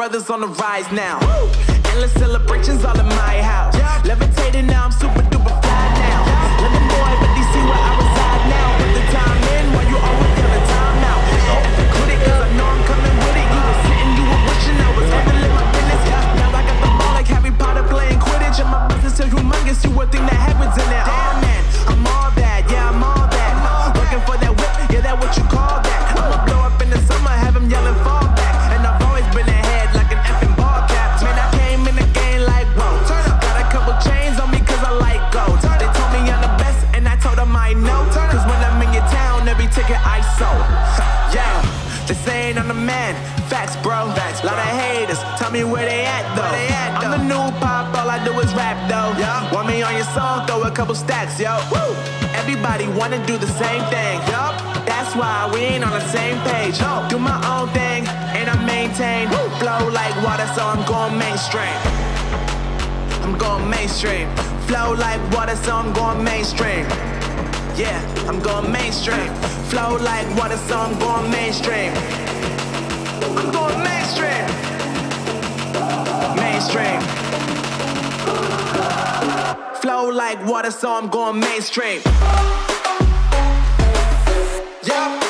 brothers on the rise now. Endless celebrations all in my house. Levitating now, I'm super duper fly now. London boy, but they see where I reside now. Put the time in while you always give the time out. Quit it, cause I know I'm coming with it. You were sitting, you were wishing I was handling my business. Now I got the ball like Harry Potter playing Quidditch. And my business is humongous, you would think that happens in there. Damn man, I'm all that, yeah, I'm all that. Working for that whip, yeah, that what you call that. I'ma blow up in the summer, have them yelling fall back. And I've always been ahead like an effing ball cap. Man, I came in the game like, whoa. Got a couple chains on me cause I like gold. They told me I'm the best and I told them I know. Cause when I'm in your town, every ticket I sold. Yeah, they saying I'm the man. Facts, bro. Lot of haters, tell me where they at though. I'm the new pop, all I do is rap though. Want me on your song, throw a couple stacks, yo. Everybody wanna do the same thing. That's why we ain't on the same page. Do my own thing, and I maintain. Flow like water, so I'm going mainstream. I'm going mainstream. Flow like water, so I'm going mainstream. Yeah, I'm going mainstream. Flow like water, so I'm going mainstream. I'm going mainstream. Mainstream. Flow like water, so I'm going mainstream. Yeah.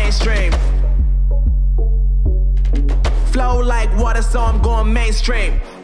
Flow like water, so I'm going mainstream.